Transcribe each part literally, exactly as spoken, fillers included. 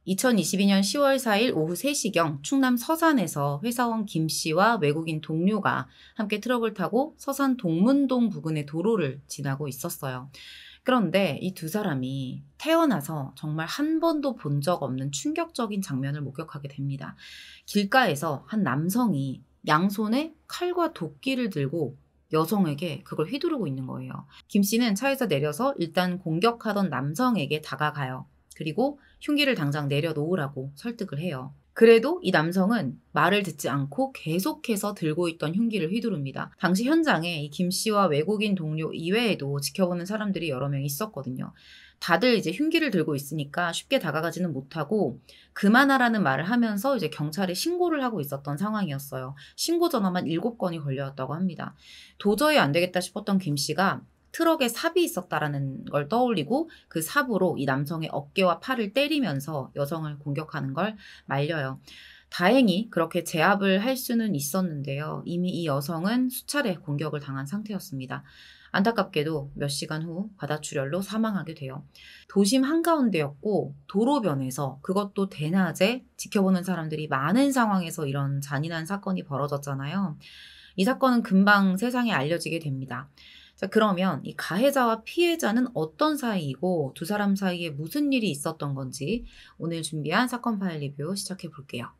이천이십이 년 시월 사일 오후 세 시경 충남 서산에서 회사원 김 씨와 외국인 동료가 함께 트럭을 타고 서산 동문동 부근의 도로를 지나고 있었어요. 그런데 이 두 사람이 태어나서 정말 한 번도 본 적 없는 충격적인 장면을 목격하게 됩니다. 길가에서 한 남성이 양손에 칼과 도끼를 들고 여성에게 그걸 휘두르고 있는 거예요. 김 씨는 차에서 내려서 일단 공격하던 남성에게 다가가요. 그리고 흉기를 당장 내려놓으라고 설득을 해요. 그래도 이 남성은 말을 듣지 않고 계속해서 들고 있던 흉기를 휘두릅니다. 당시 현장에 이 김 씨와 외국인 동료 이외에도 지켜보는 사람들이 여러 명 있었거든요. 다들 이제 흉기를 들고 있으니까 쉽게 다가가지는 못하고 그만하라는 말을 하면서 이제 경찰에 신고를 하고 있었던 상황이었어요. 신고 전화만 일곱 건이 걸려왔다고 합니다. 도저히 안 되겠다 싶었던 김 씨가 트럭에 삽이 있었다라는 걸 떠올리고 그 삽으로 이 남성의 어깨와 팔을 때리면서 여성을 공격하는 걸 말려요. 다행히 그렇게 제압을 할 수는 있었는데요. 이미 이 여성은 수차례 공격을 당한 상태였습니다. 안타깝게도 몇 시간 후 과다출혈로 사망하게 돼요. 도심 한가운데였고 도로변에서, 그것도 대낮에 지켜보는 사람들이 많은 상황에서 이런 잔인한 사건이 벌어졌잖아요. 이 사건은 금방 세상에 알려지게 됩니다. 자, 그러면 이 가해자와 피해자는 어떤 사이이고 두 사람 사이에 무슨 일이 있었던 건지 오늘 준비한 사건 파일 리뷰 시작해 볼게요.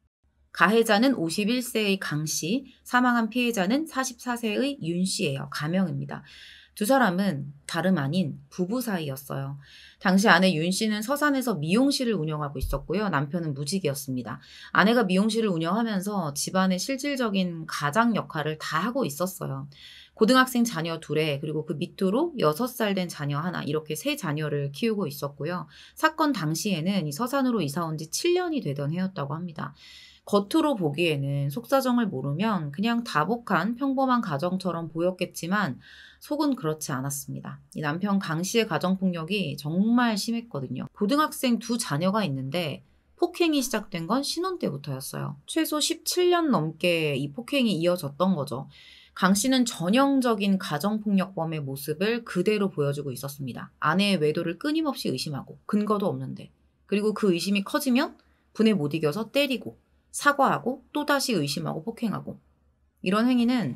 가해자는 오십일 세의 강 씨, 사망한 피해자는 사십사 세의 윤 씨예요. 가명입니다. 두 사람은 다름 아닌 부부 사이였어요. 당시 아내 윤 씨는 서산에서 미용실을 운영하고 있었고요. 남편은 무직이었습니다. 아내가 미용실을 운영하면서 집안의 실질적인 가장 역할을 다 하고 있었어요. 고등학생 자녀 둘에, 그리고 그 밑으로 여섯 살 된 자녀 하나, 이렇게 세 자녀를 키우고 있었고요. 사건 당시에는 이 서산으로 이사 온 지 칠 년이 되던 해였다고 합니다. 겉으로 보기에는 속사정을 모르면 그냥 다복한 평범한 가정처럼 보였겠지만 속은 그렇지 않았습니다. 이 남편 강 씨의 가정폭력이 정말 심했거든요. 고등학생 두 자녀가 있는데 폭행이 시작된 건 신혼 때부터였어요. 최소 십칠 년 넘게 이 폭행이 이어졌던 거죠. 강 씨는 전형적인 가정폭력범의 모습을 그대로 보여주고 있었습니다. 아내의 외도를 끊임없이 의심하고, 근거도 없는데, 그리고 그 의심이 커지면 분에 못 이겨서 때리고, 사과하고, 또다시 의심하고 폭행하고, 이런 행위는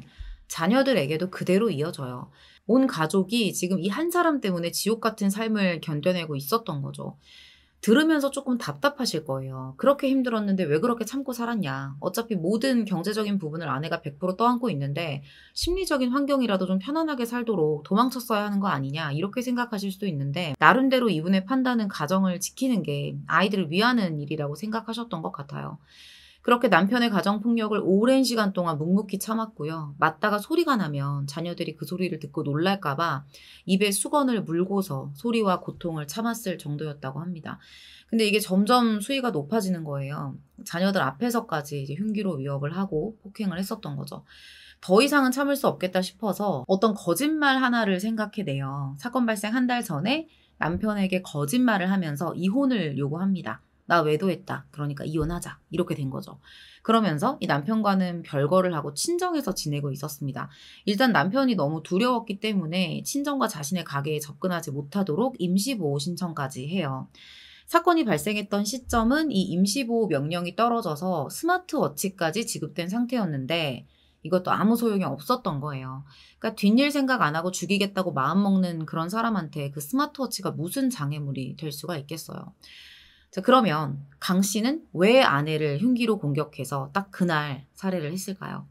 자녀들에게도 그대로 이어져요. 온 가족이 지금 이 한 사람 때문에 지옥 같은 삶을 견뎌내고 있었던 거죠. 들으면서 조금 답답하실 거예요. 그렇게 힘들었는데 왜 그렇게 참고 살았냐. 어차피 모든 경제적인 부분을 아내가 백 퍼센트 떠안고 있는데 심리적인 환경이라도 좀 편안하게 살도록 도망쳤어야 하는 거 아니냐, 이렇게 생각하실 수도 있는데, 나름대로 이분의 판단은 가정을 지키는 게 아이들을 위하는 일이라고 생각하셨던 것 같아요. 그렇게 남편의 가정폭력을 오랜 시간 동안 묵묵히 참았고요. 맞다가 소리가 나면 자녀들이 그 소리를 듣고 놀랄까봐 입에 수건을 물고서 소리와 고통을 참았을 정도였다고 합니다. 근데 이게 점점 수위가 높아지는 거예요. 자녀들 앞에서까지 이제 흉기로 위협을 하고 폭행을 했었던 거죠. 더 이상은 참을 수 없겠다 싶어서 어떤 거짓말 하나를 생각해내요. 사건 발생 한 달 전에 남편에게 거짓말을 하면서 이혼을 요구합니다. 나 외도했다. 그러니까 이혼하자. 이렇게 된 거죠. 그러면서 이 남편과는 별거를 하고 친정에서 지내고 있었습니다. 일단 남편이 너무 두려웠기 때문에 친정과 자신의 가게에 접근하지 못하도록 임시보호 신청까지 해요. 사건이 발생했던 시점은 이 임시보호 명령이 떨어져서 스마트워치까지 지급된 상태였는데 이것도 아무 소용이 없었던 거예요. 그러니까 뒷일 생각 안 하고 죽이겠다고 마음먹는 그런 사람한테 그 스마트워치가 무슨 장애물이 될 수가 있겠어요. 자, 그러면 강 씨는 왜 아내를 흉기로 공격해서 딱 그날 살해를 했을까요?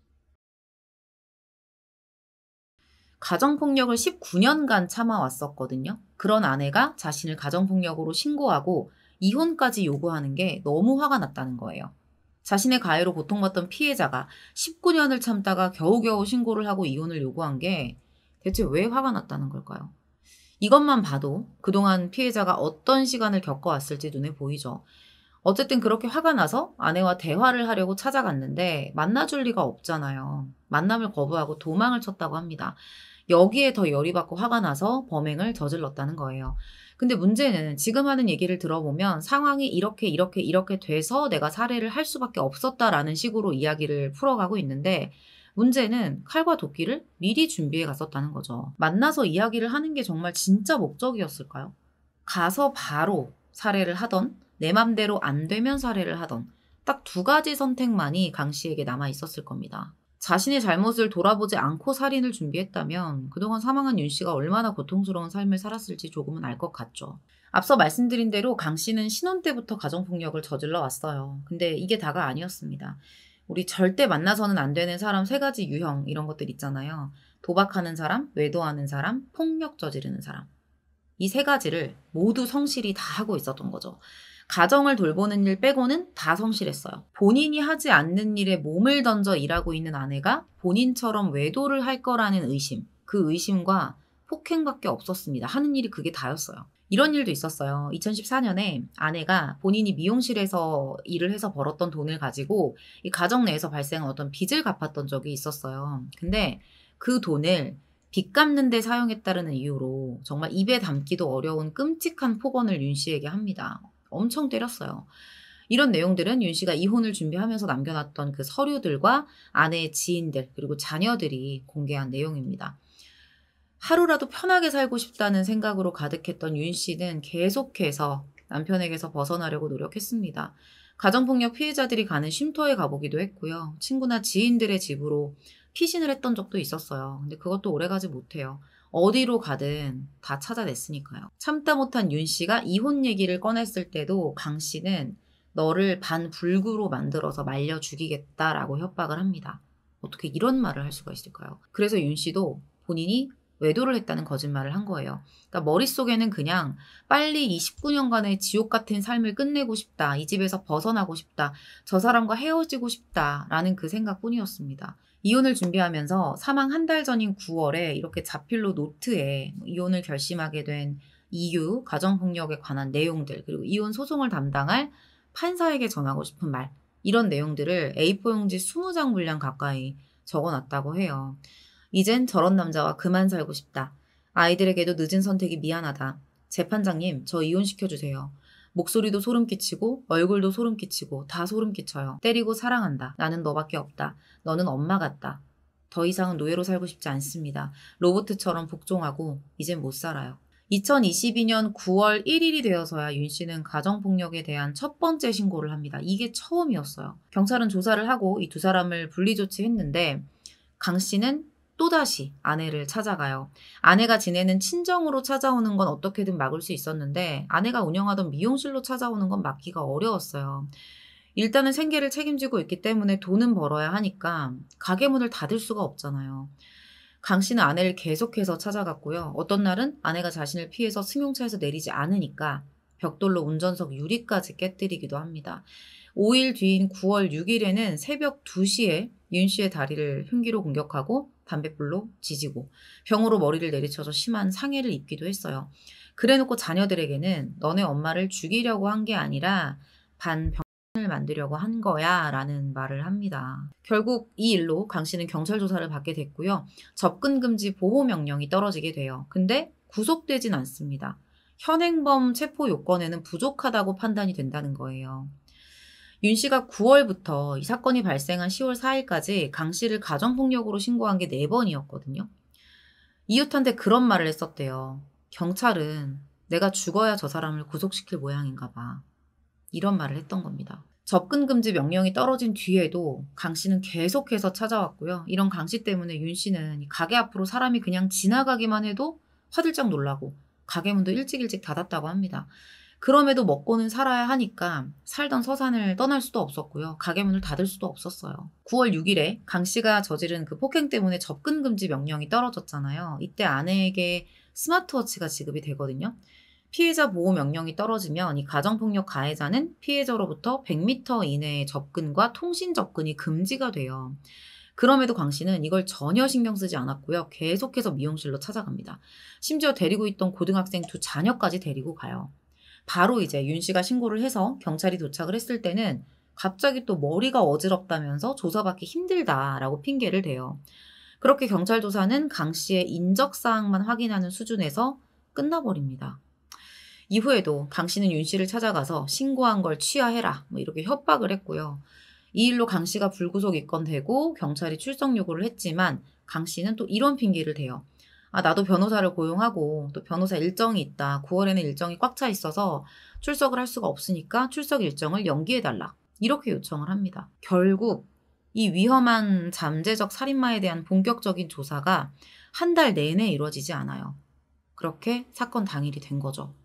가정폭력을 십구 년간 참아왔었거든요. 그런 아내가 자신을 가정폭력으로 신고하고 이혼까지 요구하는 게 너무 화가 났다는 거예요. 자신의 가해로 고통받던 피해자가 십구 년을 참다가 겨우겨우 신고를 하고 이혼을 요구한 게 대체 왜 화가 났다는 걸까요? 이것만 봐도 그동안 피해자가 어떤 시간을 겪어왔을지 눈에 보이죠. 어쨌든 그렇게 화가 나서 아내와 대화를 하려고 찾아갔는데 만나줄 리가 없잖아요. 만남을 거부하고 도망을 쳤다고 합니다. 여기에 더 열이 받고 화가 나서 범행을 저질렀다는 거예요. 근데 문제는 지금 하는 얘기를 들어보면 상황이 이렇게 이렇게 이렇게 돼서 내가 살해를 할 수밖에 없었다라는 식으로 이야기를 풀어가고 있는데, 문제는 칼과 도끼를 미리 준비해 갔었다는 거죠. 만나서 이야기를 하는 게 정말 진짜 목적이었을까요? 가서 바로 살해를 하던, 내 맘대로 안 되면 살해를 하던 딱 두 가지 선택만이 강 씨에게 남아 있었을 겁니다. 자신의 잘못을 돌아보지 않고 살인을 준비했다면 그동안 사망한 윤 씨가 얼마나 고통스러운 삶을 살았을지 조금은 알 것 같죠. 앞서 말씀드린 대로 강 씨는 신혼 때부터 가정폭력을 저질러 왔어요. 근데 이게 다가 아니었습니다. 우리 절대 만나서는 안 되는 사람 세 가지 유형 이런 것들 있잖아요. 도박하는 사람, 외도하는 사람, 폭력 저지르는 사람. 이 세 가지를 모두 성실히 다 하고 있었던 거죠. 가정을 돌보는 일 빼고는 다 성실했어요. 본인이 하지 않는 일에 몸을 던져 일하고 있는 아내가 본인처럼 외도를 할 거라는 의심, 그 의심과 폭행밖에 없었습니다. 하는 일이 그게 다였어요. 이런 일도 있었어요. 이천십사 년에 아내가 본인이 미용실에서 일을 해서 벌었던 돈을 가지고 이 가정 내에서 발생한 어떤 빚을 갚았던 적이 있었어요. 근데 그 돈을 빚 갚는 데 사용했다는 이유로 정말 입에 담기도 어려운 끔찍한 폭언을 윤 씨에게 합니다. 엄청 때렸어요. 이런 내용들은 윤 씨가 이혼을 준비하면서 남겨놨던 그 서류들과 아내의 지인들 그리고 자녀들이 공개한 내용입니다. 하루라도 편하게 살고 싶다는 생각으로 가득했던 윤 씨는 계속해서 남편에게서 벗어나려고 노력했습니다. 가정폭력 피해자들이 가는 쉼터에 가보기도 했고요. 친구나 지인들의 집으로 피신을 했던 적도 있었어요. 근데 그것도 오래가지 못해요. 어디로 가든 다 찾아냈으니까요. 참다 못한 윤 씨가 이혼 얘기를 꺼냈을 때도 강 씨는 너를 반불구로 만들어서 말려 죽이겠다라고 협박을 합니다. 어떻게 이런 말을 할 수가 있을까요? 그래서 윤 씨도 본인이 외도를 했다는 거짓말을 한 거예요. 그러니까 머릿속에는 그냥 빨리 이 십구 년간의 지옥 같은 삶을 끝내고 싶다. 이 집에서 벗어나고 싶다. 저 사람과 헤어지고 싶다라는 그 생각뿐이었습니다. 이혼을 준비하면서 사망 한 달 전인 구월에 이렇게 자필로 노트에 이혼을 결심하게 된 이유, 가정폭력에 관한 내용들, 그리고 이혼 소송을 담당할 판사에게 전하고 싶은 말, 이런 내용들을 에이 사 용지 이십 장 분량 가까이 적어놨다고 해요. 이젠 저런 남자와 그만 살고 싶다. 아이들에게도 늦은 선택이 미안하다. 재판장님, 저 이혼시켜주세요. 목소리도 소름 끼치고 얼굴도 소름 끼치고 다 소름 끼쳐요. 때리고 사랑한다. 나는 너밖에 없다. 너는 엄마 같다. 더 이상은 노예로 살고 싶지 않습니다. 로보트처럼 복종하고 이젠 못 살아요. 이천이십이 년 구월 일일이 되어서야 윤 씨는 가정폭력에 대한 첫 번째 신고를 합니다. 이게 처음이었어요. 경찰은 조사를 하고 이 두 사람을 분리조치했는데 강 씨는 또다시 아내를 찾아가요. 아내가 지내는 친정으로 찾아오는 건 어떻게든 막을 수 있었는데 아내가 운영하던 미용실로 찾아오는 건 막기가 어려웠어요. 일단은 생계를 책임지고 있기 때문에 돈은 벌어야 하니까 가게 문을 닫을 수가 없잖아요. 강 씨는 아내를 계속해서 찾아갔고요. 어떤 날은 아내가 자신을 피해서 승용차에서 내리지 않으니까 벽돌로 운전석 유리까지 깨뜨리기도 합니다. 오 일 뒤인 구월 육일에는 새벽 두 시에 윤 씨의 다리를 흉기로 공격하고 담뱃불로 지지고 병으로 머리를 내리쳐서 심한 상해를 입기도 했어요. 그래놓고 자녀들에게는 너네 엄마를 죽이려고 한 게 아니라 반병을 만들려고 한 거야 라는 말을 합니다. 결국 이 일로 강 씨는 경찰 조사를 받게 됐고요. 접근금지 보호명령이 떨어지게 돼요. 근데 구속되진 않습니다. 현행범 체포 요건에는 부족하다고 판단이 된다는 거예요. 윤 씨가 구월부터 이 사건이 발생한 시월 사일까지 강 씨를 가정폭력으로 신고한 게 네 번이었거든요. 이웃한테 그런 말을 했었대요. 경찰은 내가 죽어야 저 사람을 구속시킬 모양인가 봐. 이런 말을 했던 겁니다. 접근금지 명령이 떨어진 뒤에도 강 씨는 계속해서 찾아왔고요. 이런 강 씨 때문에 윤 씨는 가게 앞으로 사람이 그냥 지나가기만 해도 화들짝 놀라고 가게 문도 일찍 일찍 닫았다고 합니다. 그럼에도 먹고는 살아야 하니까 살던 서산을 떠날 수도 없었고요. 가게 문을 닫을 수도 없었어요. 구월 육일에 강 씨가 저지른 그 폭행 때문에 접근금지 명령이 떨어졌잖아요. 이때 아내에게 스마트워치가 지급이 되거든요. 피해자 보호 명령이 떨어지면 이 가정폭력 가해자는 피해자로부터 백 미터 이내의 접근과 통신 접근이 금지가 돼요. 그럼에도 강 씨는 이걸 전혀 신경 쓰지 않았고요. 계속해서 미용실로 찾아갑니다. 심지어 데리고 있던 고등학생 두 자녀까지 데리고 가요. 바로 이제 윤 씨가 신고를 해서 경찰이 도착을 했을 때는 갑자기 또 머리가 어지럽다면서 조사받기 힘들다라고 핑계를 대요. 그렇게 경찰 조사는 강 씨의 인적사항만 확인하는 수준에서 끝나버립니다. 이후에도 강 씨는 윤 씨를 찾아가서 신고한 걸 취하해라 뭐 이렇게 협박을 했고요. 이 일로 강 씨가 불구속 입건되고 경찰이 출석 요구를 했지만 강 씨는 또 이런 핑계를 대요. 아, 나도 변호사를 고용하고 또 변호사 일정이 있다. 구월에는 일정이 꽉 차 있어서 출석을 할 수가 없으니까 출석 일정을 연기해달라. 이렇게 요청을 합니다. 결국 이 위험한 잠재적 살인마에 대한 본격적인 조사가 한 달 내내 이루어지지 않아요. 그렇게 사건 당일이 된 거죠.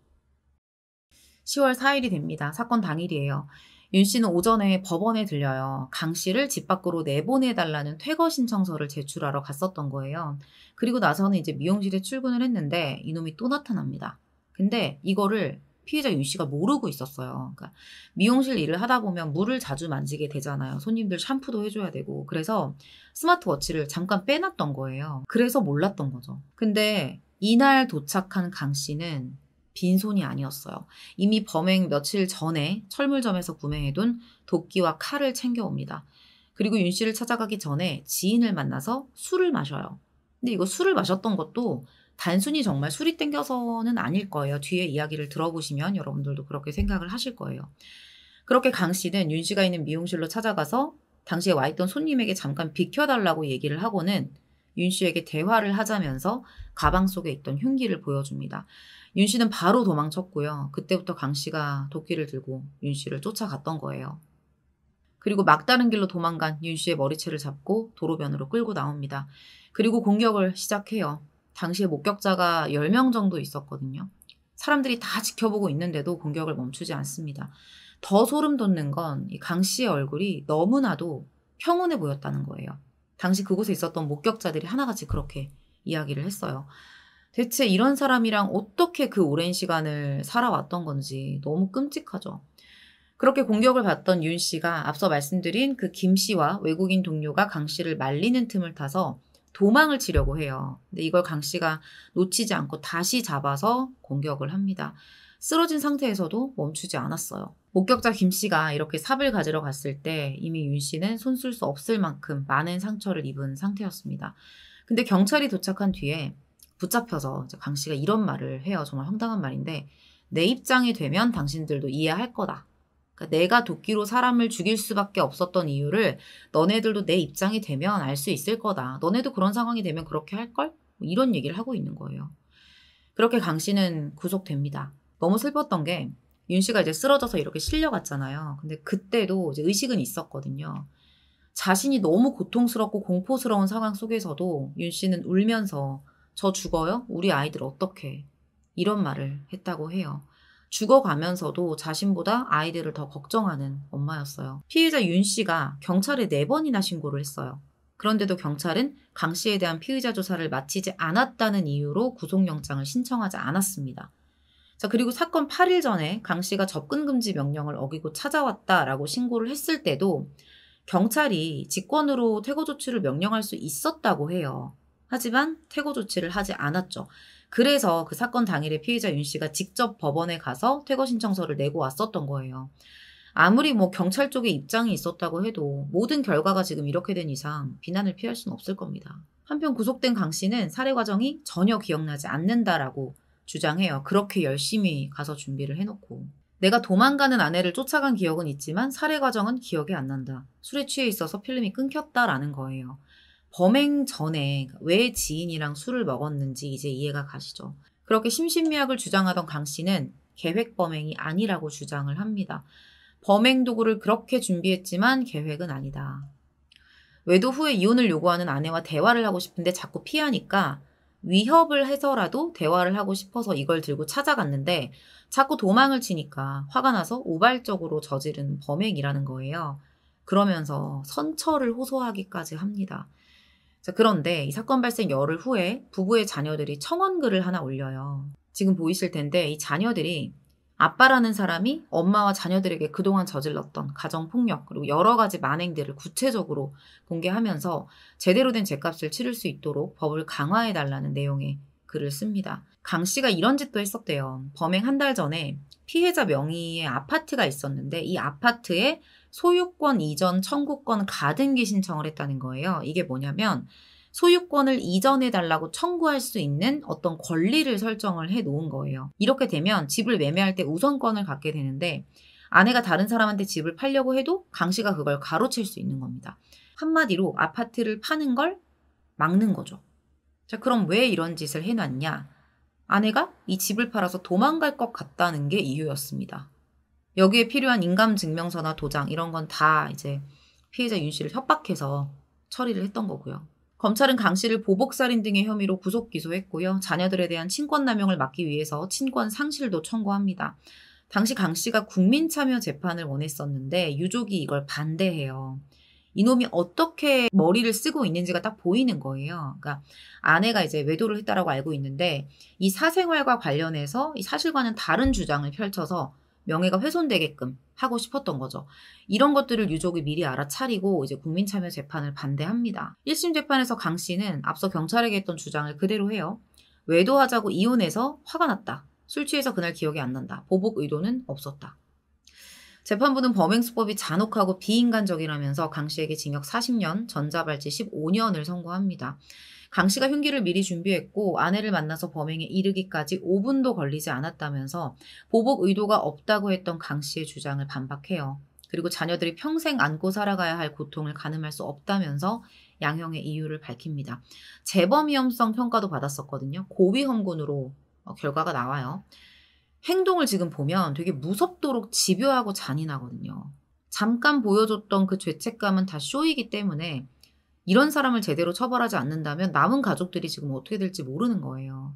시월 사일이 됩니다. 사건 당일이에요. 윤 씨는 오전에 법원에 들려요. 강 씨를 집 밖으로 내보내달라는 퇴거 신청서를 제출하러 갔었던 거예요. 그리고 나서는 이제 미용실에 출근을 했는데 이놈이 또 나타납니다. 근데 이거를 피해자 윤 씨가 모르고 있었어요. 그러니까 미용실 일을 하다 보면 물을 자주 만지게 되잖아요. 손님들 샴푸도 해줘야 되고. 그래서 스마트워치를 잠깐 빼놨던 거예요. 그래서 몰랐던 거죠. 근데 이날 도착한 강 씨는 빈손이 아니었어요. 이미 범행 며칠 전에 철물점에서 구매해둔 도끼와 칼을 챙겨옵니다. 그리고 윤 씨를 찾아가기 전에 지인을 만나서 술을 마셔요. 근데 이거 술을 마셨던 것도 단순히 정말 술이 땡겨서는 아닐 거예요. 뒤에 이야기를 들어보시면 여러분들도 그렇게 생각을 하실 거예요. 그렇게 강 씨는 윤 씨가 있는 미용실로 찾아가서 당시에 와있던 손님에게 잠깐 비켜달라고 얘기를 하고는 윤 씨에게 대화를 하자면서 가방 속에 있던 흉기를 보여줍니다. 윤 씨는 바로 도망쳤고요. 그때부터 강 씨가 도끼를 들고 윤 씨를 쫓아갔던 거예요. 그리고 막다른 길로 도망간 윤 씨의 머리채를 잡고 도로변으로 끌고 나옵니다. 그리고 공격을 시작해요. 당시에 목격자가 열 명 정도 있었거든요. 사람들이 다 지켜보고 있는데도 공격을 멈추지 않습니다. 더 소름 돋는 건 이 강 씨의 얼굴이 너무나도 평온해 보였다는 거예요. 당시 그곳에 있었던 목격자들이 하나같이 그렇게 이야기를 했어요. 대체 이런 사람이랑 어떻게 그 오랜 시간을 살아왔던 건지 너무 끔찍하죠. 그렇게 공격을 받던 윤 씨가 앞서 말씀드린 그 김 씨와 외국인 동료가 강 씨를 말리는 틈을 타서 도망을 치려고 해요. 근데 이걸 강 씨가 놓치지 않고 다시 잡아서 공격을 합니다. 쓰러진 상태에서도 멈추지 않았어요. 목격자 김 씨가 이렇게 삽을 가지러 갔을 때 이미 윤 씨는 손 쓸 수 없을 만큼 많은 상처를 입은 상태였습니다. 근데 경찰이 도착한 뒤에 붙잡혀서 강 씨가 이런 말을 해요. 정말 황당한 말인데, 내 입장이 되면 당신들도 이해할 거다. 그러니까 내가 도끼로 사람을 죽일 수밖에 없었던 이유를 너네들도 내 입장이 되면 알 수 있을 거다. 너네도 그런 상황이 되면 그렇게 할걸? 뭐 이런 얘기를 하고 있는 거예요. 그렇게 강 씨는 구속됩니다. 너무 슬펐던 게 윤 씨가 이제 쓰러져서 이렇게 실려갔잖아요. 근데 그때도 이제 의식은 있었거든요. 자신이 너무 고통스럽고 공포스러운 상황 속에서도 윤 씨는 울면서 저 죽어요? 우리 아이들 어떡해? 이런 말을 했다고 해요. 죽어가면서도 자신보다 아이들을 더 걱정하는 엄마였어요. 피해자 윤 씨가 경찰에 네 번이나 신고를 했어요. 그런데도 경찰은 강 씨에 대한 피의자 조사를 마치지 않았다는 이유로 구속영장을 신청하지 않았습니다. 자, 그리고 사건 팔 일 전에 강 씨가 접근금지 명령을 어기고 찾아왔다라고 신고를 했을 때도 경찰이 직권으로 퇴거 조치를 명령할 수 있었다고 해요. 하지만 퇴거 조치를 하지 않았죠. 그래서 그 사건 당일에 피해자 윤 씨가 직접 법원에 가서 퇴거 신청서를 내고 왔었던 거예요. 아무리 뭐 경찰 쪽에 입장이 있었다고 해도 모든 결과가 지금 이렇게 된 이상 비난을 피할 수는 없을 겁니다. 한편 구속된 강 씨는 살해 과정이 전혀 기억나지 않는다라고 주장해요. 그렇게 열심히 가서 준비를 해놓고. 내가 도망가는 아내를 쫓아간 기억은 있지만 살해 과정은 기억이 안 난다. 술에 취해 있어서 필름이 끊겼다라는 거예요. 범행 전에 왜 지인이랑 술을 먹었는지 이제 이해가 가시죠. 그렇게 심신미약을 주장하던 강 씨는 계획 범행이 아니라고 주장을 합니다. 범행 도구를 그렇게 준비했지만 계획은 아니다. 외도 후에 이혼을 요구하는 아내와 대화를 하고 싶은데 자꾸 피하니까 위협을 해서라도 대화를 하고 싶어서 이걸 들고 찾아갔는데 자꾸 도망을 치니까 화가 나서 우발적으로 저지른 범행이라는 거예요. 그러면서 선처를 호소하기까지 합니다. 자, 그런데 이 사건 발생 열흘 후에 부부의 자녀들이 청원글을 하나 올려요. 지금 보이실 텐데 이 자녀들이 아빠라는 사람이 엄마와 자녀들에게 그동안 저질렀던 가정폭력 그리고 여러 가지 만행들을 구체적으로 공개하면서 제대로 된 죗값을 치를 수 있도록 법을 강화해달라는 내용의 글을 씁니다. 강 씨가 이런 짓도 했었대요. 범행 한 달 전에 피해자 명의의 아파트가 있었는데 이 아파트에 소유권 이전 청구권 가등기 신청을 했다는 거예요. 이게 뭐냐면 소유권을 이전해달라고 청구할 수 있는 어떤 권리를 설정을 해 놓은 거예요. 이렇게 되면 집을 매매할 때 우선권을 갖게 되는데 아내가 다른 사람한테 집을 팔려고 해도 강 씨가 그걸 가로챌 수 있는 겁니다. 한마디로 아파트를 파는 걸 막는 거죠. 자, 그럼 왜 이런 짓을 해놨냐? 아내가 이 집을 팔아서 도망갈 것 같다는 게 이유였습니다. 여기에 필요한 인감증명서나 도장 이런 건 다 이제 피해자 윤 씨를 협박해서 처리를 했던 거고요. 검찰은 강 씨를 보복살인 등의 혐의로 구속 기소했고요. 자녀들에 대한 친권남용을 막기 위해서 친권 상실도 청구합니다. 당시 강 씨가 국민참여 재판을 원했었는데 유족이 이걸 반대해요. 이놈이 어떻게 머리를 쓰고 있는지가 딱 보이는 거예요. 그러니까 아내가 이제 외도를 했다라고 알고 있는데 이 사생활과 관련해서 이 사실과는 다른 주장을 펼쳐서 명예가 훼손되게끔 하고 싶었던 거죠. 이런 것들을 유족이 미리 알아차리고 이제 국민참여 재판을 반대합니다. 일 심 재판에서 강 씨는 앞서 경찰에게 했던 주장을 그대로 해요. 외도하자고 이혼해서 화가 났다. 술 취해서 그날 기억이 안 난다. 보복 의도는 없었다. 재판부는 범행수법이 잔혹하고 비인간적이라면서 강 씨에게 징역 사십 년, 전자발찌 십오 년을 선고합니다. 강 씨가 흉기를 미리 준비했고 아내를 만나서 범행에 이르기까지 오 분도 걸리지 않았다면서 보복 의도가 없다고 했던 강 씨의 주장을 반박해요. 그리고 자녀들이 평생 안고 살아가야 할 고통을 가늠할 수 없다면서 양형의 이유를 밝힙니다. 재범 위험성 평가도 받았었거든요. 고위험군으로 결과가 나와요. 행동을 지금 보면 되게 무섭도록 집요하고 잔인하거든요. 잠깐 보여줬던 그 죄책감은 다 쇼이기 때문에 이런 사람을 제대로 처벌하지 않는다면 남은 가족들이 지금 어떻게 될지 모르는 거예요.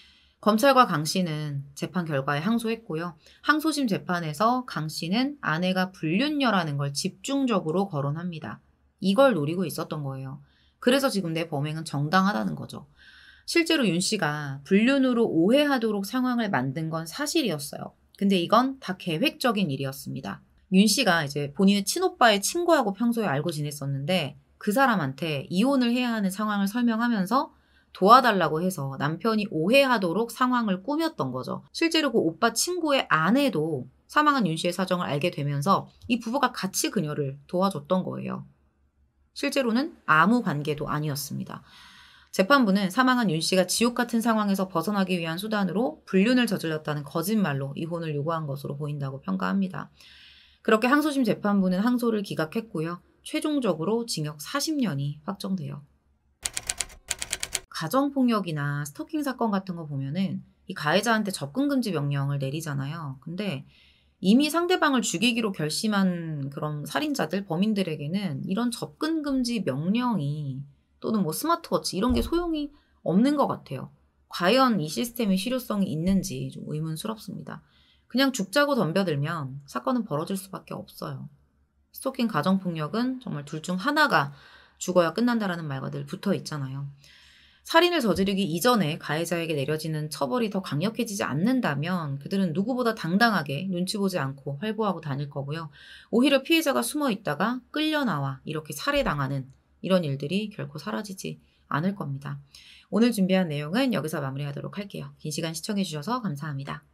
검찰과 강 씨는 재판 결과에 항소했고요. 항소심 재판에서 강 씨는 아내가 불륜녀라는 걸 집중적으로 거론합니다. 이걸 노리고 있었던 거예요. 그래서 지금 내 범행은 정당하다는 거죠. 실제로 윤 씨가 불륜으로 오해하도록 상황을 만든 건 사실이었어요. 근데 이건 다 계획적인 일이었습니다. 윤 씨가 이제 본인의 친오빠의 친구하고 평소에 알고 지냈었는데 그 사람한테 이혼을 해야 하는 상황을 설명하면서 도와달라고 해서 남편이 오해하도록 상황을 꾸몄던 거죠. 실제로 그 오빠 친구의 아내도 사망한 윤 씨의 사정을 알게 되면서 이 부부가 같이 그녀를 도와줬던 거예요. 실제로는 아무 관계도 아니었습니다. 재판부는 사망한 윤 씨가 지옥 같은 상황에서 벗어나기 위한 수단으로 불륜을 저질렀다는 거짓말로 이혼을 요구한 것으로 보인다고 평가합니다. 그렇게 항소심 재판부는 항소를 기각했고요. 최종적으로 징역 사십 년이 확정돼요. 가정폭력이나 스토킹 사건 같은 거 보면은 이 가해자한테 접근금지 명령을 내리잖아요. 근데 이미 상대방을 죽이기로 결심한 그런 살인자들, 범인들에게는 이런 접근금지 명령이 또는 뭐 스마트워치 이런 게 소용이 없는 것 같아요. 과연 이 시스템의 실효성이 있는지 좀 의문스럽습니다. 그냥 죽자고 덤벼들면 사건은 벌어질 수밖에 없어요. 스토킹 가정폭력은 정말 둘 중 하나가 죽어야 끝난다라는 말과 늘 붙어 있잖아요. 살인을 저지르기 이전에 가해자에게 내려지는 처벌이 더 강력해지지 않는다면 그들은 누구보다 당당하게 눈치 보지 않고 활보하고 다닐 거고요. 오히려 피해자가 숨어 있다가 끌려나와 이렇게 살해당하는 이런 일들이 결코 사라지지 않을 겁니다. 오늘 준비한 내용은 여기서 마무리하도록 할게요. 긴 시간 시청해주셔서 감사합니다.